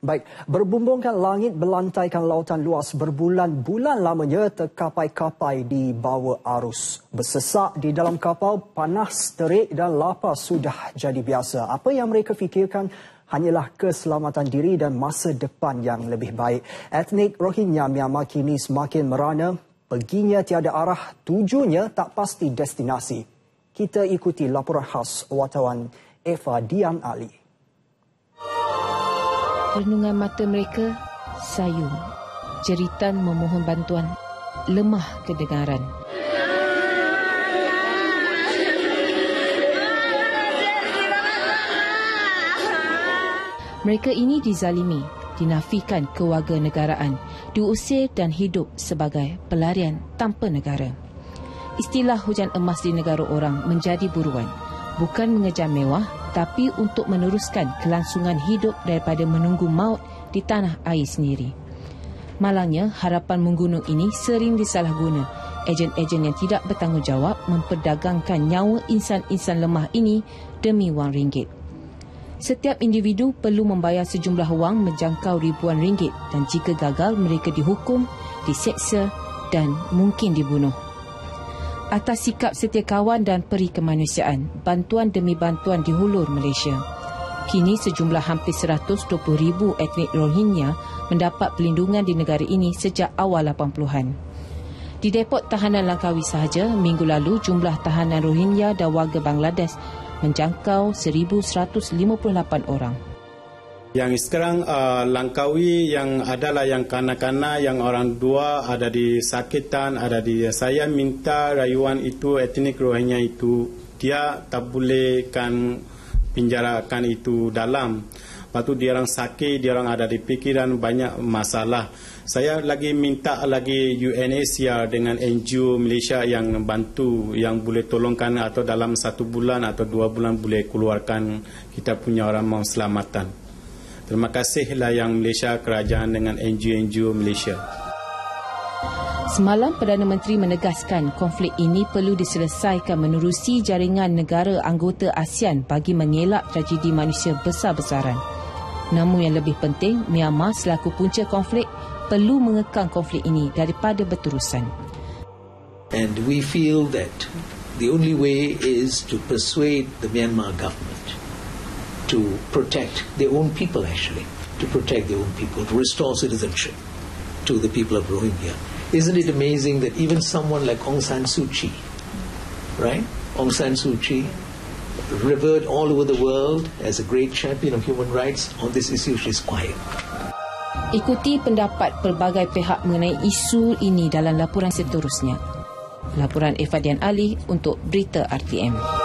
Baik, berbumbungkan langit berlantaikan lautan luas berbulan-bulan lamanya terkapai-kapai di bawah arus. Bersesak di dalam kapal, panas, terik dan lapar sudah jadi biasa. Apa yang mereka fikirkan hanyalah keselamatan diri dan masa depan yang lebih baik. Etnik Rohingya Myanmar kini semakin merana, perginya tiada arah, tujunya tak pasti destinasi. Kita ikuti laporan khas wartawan Eva Dian Ali. Renungan mata mereka sayu, jeritan memohon bantuan, lemah kedengaran. Mereka ini dizalimi, dinafikan kewarganegaraan, diusir dan hidup sebagai pelarian tanpa negara. Istilah hujan emas di negara orang menjadi buruan, bukan mengejar mewah, tapi untuk meneruskan kelangsungan hidup daripada menunggu maut di tanah air sendiri. Malangnya, harapan menggunung ini sering disalahguna. Ejen-ejen yang tidak bertanggungjawab memperdagangkan nyawa insan-insan lemah ini demi wang ringgit. Setiap individu perlu membayar sejumlah wang menjangkau ribuan ringgit dan jika gagal mereka dihukum, diseksa dan mungkin dibunuh. Atas sikap setia kawan dan peri kemanusiaan, bantuan demi bantuan dihulur Malaysia. Kini sejumlah hampir 120,000 etnik Rohingya mendapat perlindungan di negara ini sejak awal 80-an. Di Depot Tahanan Langkawi sahaja, minggu lalu jumlah tahanan Rohingya dan warga Bangladesh menjangkau 1,158 orang. Yang sekarang Langkawi yang adalah yang kanak-kanak, yang orang dua ada di sakitan, ada di saya minta rayuan itu etnik Rohingya itu dia tak bolehkan penjarakan itu dalam. Lepas tu dia orang sakit, dia orang ada di pikiran banyak masalah. Saya lagi minta lagi UNHCR dengan NGO Malaysia yang bantu, yang boleh tolongkan atau dalam 1 bulan atau 2 bulan boleh keluarkan kita punya orang mau selamatan. Terima kasihlah yang Malaysia, kerajaan dengan NGO Malaysia. Semalam Perdana Menteri menegaskan konflik ini perlu diselesaikan menerusi jaringan negara anggota ASEAN bagi mengelak tragedi manusia besar-besaran. Namun yang lebih penting, Myanmar selaku punca konflik perlu mengekang konflik ini daripada berterusan. And we feel that the only way is to persuade the Myanmar government to protect their own people, to protect their own people, to restore citizenship to the people of Rohingya. Isn't it amazing that even someone like Aung San Suu Kyi, right? Aung San Suu Kyi, revered all over the world as a great champion of human rights, on this issue she's quiet. Ikuti pendapat pelbagai pihak mengenai isu ini dalam laporan seterusnya. Laporan Eva Dian Ali untuk Berita RTM.